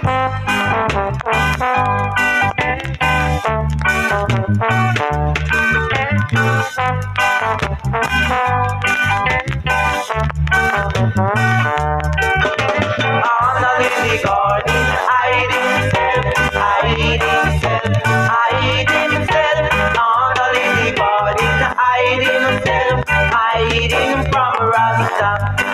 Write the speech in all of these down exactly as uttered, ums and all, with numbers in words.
Arnold in the garden, hide himself, hide himself, hide himself. Arnold in the garden, hide himself, hiding from Rasta.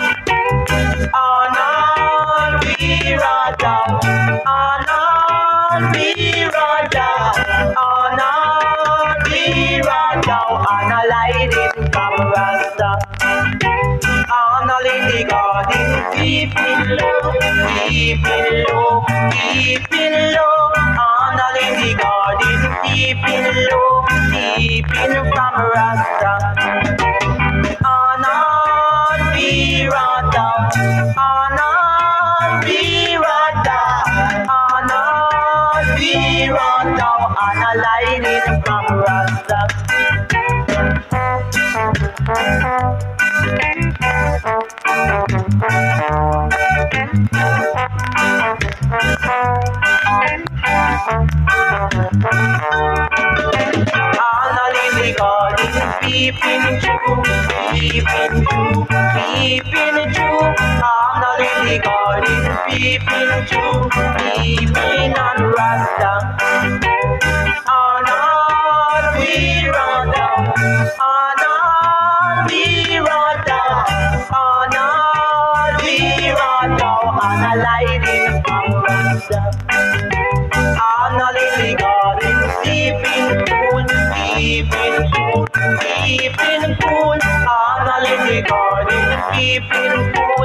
Arnold, we Rasta. Arnold, we Rasta. Arnold, we Rasta. Arnold hiding from Rasta. Arnold in the garden, keeping low, keeping low, keeping low. Arnold in the garden, keeping low, keeping from Rasta. Arnold, we Rasta. Arnold, we Rasta. Arnold, we Rasta. Arnold hiding from Rasta. Arnold in the garden, peeping through, peeping through, peeping through. Arnold in the garden, peeping through, peeping on Rasta. Arnold, we Rasta. Arnold, we Rasta. Arnold, we Rasta. Arnold hiding from Rasta. Arnold in the garden, sleeping cool, sleeping cool, sleeping cool. Arnold in the garden, sleeping cool,